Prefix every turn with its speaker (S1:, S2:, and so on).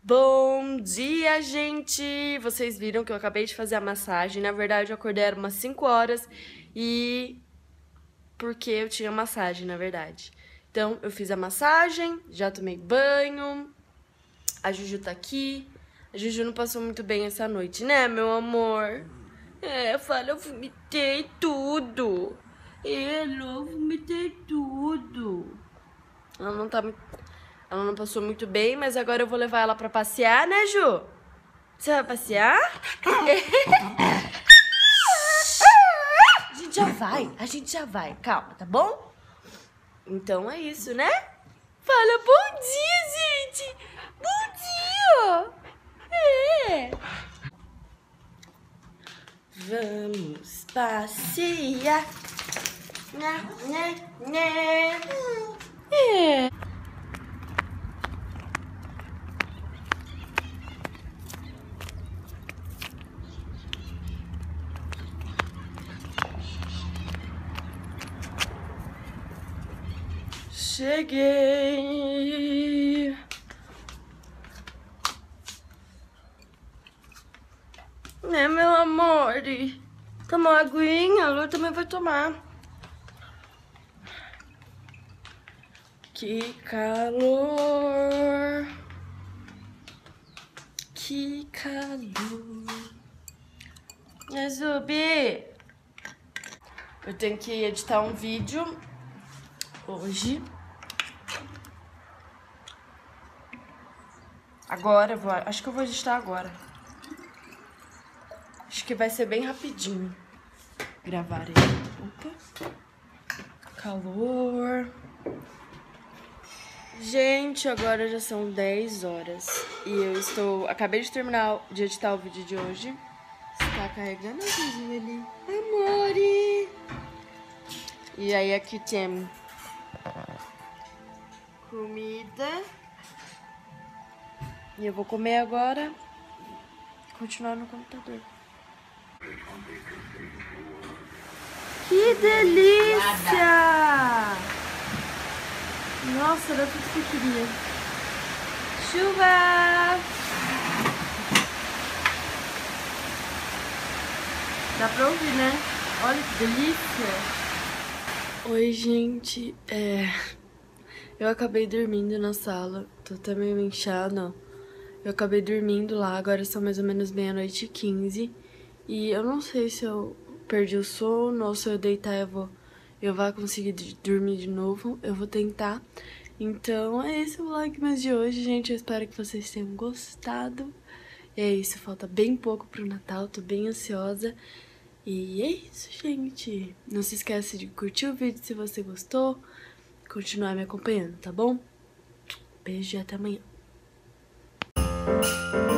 S1: Bom dia, gente! Vocês viram que eu acabei de fazer a massagem. Na verdade, eu acordei era umas 5 horas e... porque eu tinha massagem, na verdade. Então, eu fiz a massagem, já tomei banho. A Juju tá aqui. A Juju não passou muito bem essa noite, né, meu amor? Eu vomitei tudo. Eu vomitei tudo. Ela não passou muito bem, mas agora eu vou levar ela pra passear, né, Ju? Você vai passear? A gente já vai. Calma, tá bom? Então é isso, né? Fala bom dia, gente! Bom dia! Vamos passear. Cheguei! Né, meu amor? Tomou uma aguinha, a Lu também vai tomar. Que calor! Que calor! Zubi! Eu tenho que editar um vídeo hoje. Agora, acho que eu vou editar agora. Acho que vai ser bem rapidinho gravar aí. Opa. Calor. Gente, agora já são 10 horas. E eu acabei de terminar de editar o vídeo de hoje. Está carregando a Zuzu ali. Amore! E aí aqui tem comida. E eu vou comer agora e continuar no computador. Que delícia! Nossa, era tudo que eu queria. Chuva! Dá pra ouvir, né? Olha que delícia! Oi, gente. Eu acabei dormindo na sala. Tô até meio inchada. Eu acabei dormindo lá. Agora são mais ou menos meia-noite e 15. E eu não sei se eu perdi o sono ou se eu deitar eu vou conseguir dormir de novo. Eu vou tentar. Então é esse o vlog de hoje, gente. Eu espero que vocês tenham gostado. E é isso, falta bem pouco pro Natal. Tô bem ansiosa. E é isso, gente. Não se esqueça de curtir o vídeo se você gostou. Continuar me acompanhando, tá bom? Beijo e até amanhã.